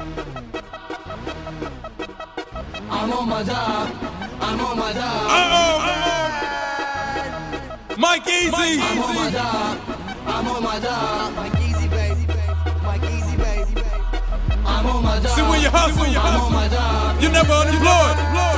I'm on my job. I'm on my job. Mike Easy. I'm on my job. I'm on my job. Mike Easy, baby. Mike Easy, baby. I'm on my job. See, when you hustle, I'm on my job. you're never unemployed.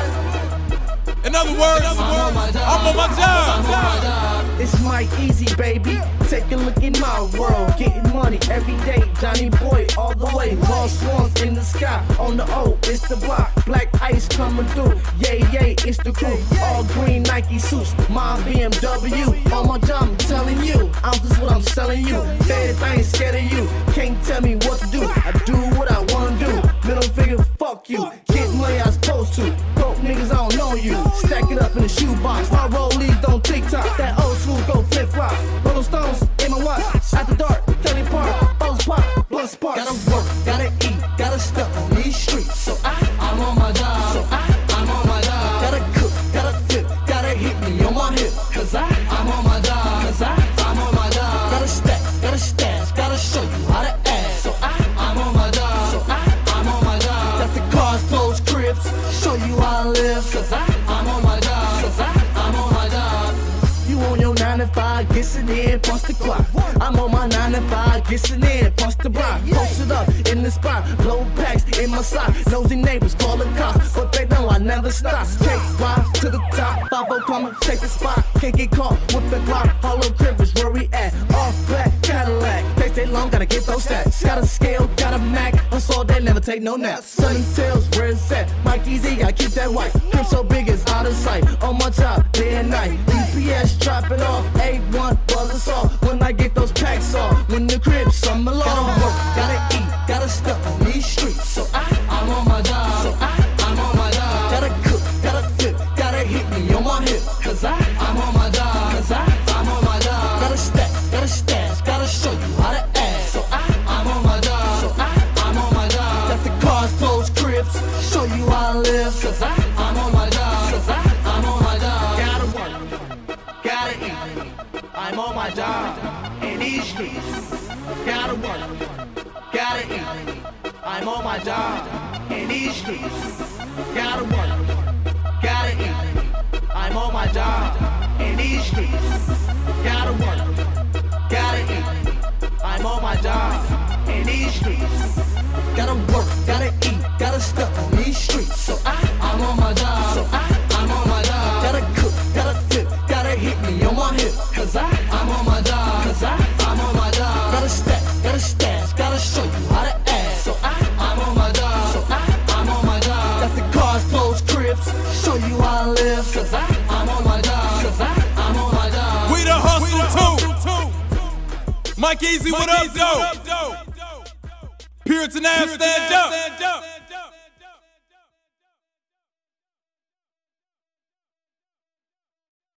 In other words, I'm on my job. I'm on my job. It's Mike Easy, baby. Take a look in my world. Getting money every day. Johnny Boy all the way. Lost swans in the sky. On the O, it's the block. Black ice coming through. Yay, yay, it's the crew. All green Nike suits. My BMW. On my job, I'm telling you. Ounces what I'm selling you. Fed, I ain't scared of you. Can't tell me what to do. I do what I wanna do. Middle finger, fuck you. Get money I supposed to. Broke niggas, I don't know you. Stack it up in the shoebox. My rollies don't TikTok. That old school go flip flop. Rolling Stones in my watch. After dark, Kelly Park. Buzz pop, blood sparks. Gotta work, gotta eat, gotta step on these streets. So I'm on my job. So I'm on my job. Gotta cook, gotta flip, gotta hit me on my hip. Cause I'm on my job. Cause I'm on my job. Gotta stack, gotta stash, gotta show you how to act. So I'm on my job. So I'm on my job. Got the cars, clothes, cribs, show you how I live. Cause I'm on my job. Cause I'm on my job. You on your 9 to 5, gets in, punch the clock. I'm on my 9 to 5, gets in, punch the block. Posted up in the spot, blow packs in my sock. Nosy neighbors call the cops, but they know I never stop. Take five to the top, 5-0 coming, take the spot. Can't get caught with the Glock. Hollow crib is where we at. Off black Cadillac, they stay long, gotta get those stats. Got a scale, got a Mac, hustle they never take no naps. Sunny tails, where it's at. Mike Easy, I keep that white. Crib so big it's out of sight. On my job, day and night. UPS drop it off, A1 buzz us off. When I get those packs off, when the crib's summer long. Gotta work, gotta eat, gotta step on these streets. So I'm on my job. So I'm on my job. Gotta cook, gotta flip, gotta hit me on my hip. Cause I'm on my job. Cause I'm on my job. Gotta stack, gotta stash, gotta show you how to act. So I'm on my job. So I'm on my job. Got the cars, clothes, cribs, show you how I live. Cause I'm on my job. Cause I'm on my job. Gotta work, gotta eat. I'm on my job in these streets. Gotta work, gotta eat. I'm on my job in these streets. Gotta work, gotta eat. I'm on my job in these streets. Gotta work, gotta eat. I'm on my job in these streets. Gotta work, gotta eat, gotta step on these streets. So I'm on my job. So I'm on my job. Gotta cook, gotta flip, gotta hit me on my hip. Cause I'm on my job. Cause I'm on my job. Gotta stack, gotta stash, gotta show you how to act. So I'm on my job. So I'm on my job. Got the cars, clothes, cribs, show you how I live. Cause I'm on my job. Cause I'm on my job. We the hustle too. Mike Easy, what up, though? Puritan ass, stand up.